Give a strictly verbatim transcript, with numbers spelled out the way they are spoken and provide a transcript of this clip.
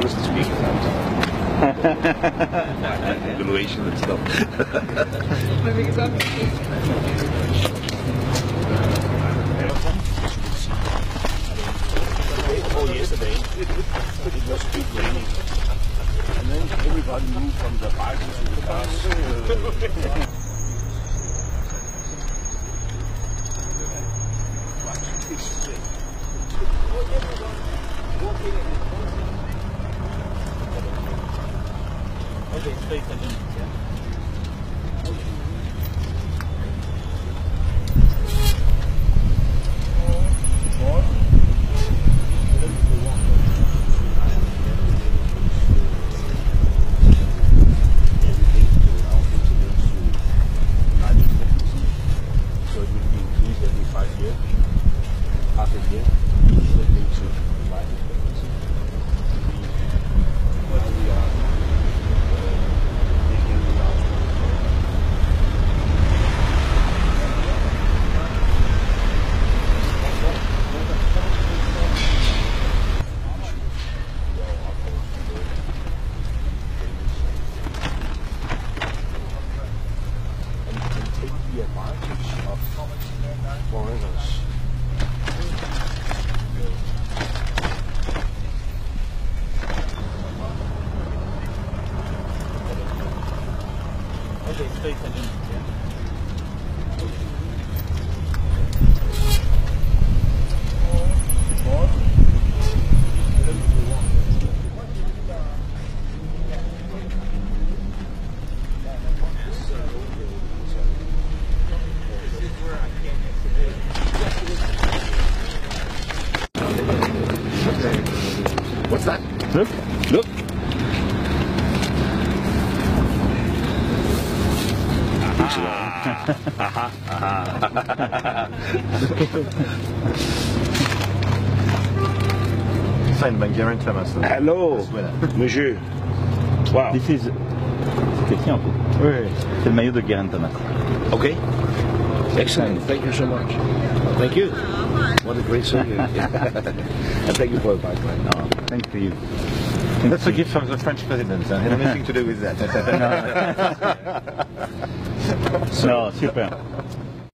English to speak evaluation and stuff. Oh, yesterday it was a bit raining, and then everybody moved from the bike to the cars. Okay, straight again. Yeah. So it will be increased every five years, half a year, so it needs to life expectancy. What we are the advantage of foreigners. Okay, straight again. What's that? Look. Look. Aha. Aha. Signed by Geraint Thomas. Hello, monsieur. Wow. This is... C'est écrit en fait. Oui, oui. C'est le maillot de Geraint Thomas. Okay. Excellent. Thank you so much. Thank you. What a great song. And thank you for the bike ride. No, thank you. That's a gift from the French president. It had nothing to do with that. No, super.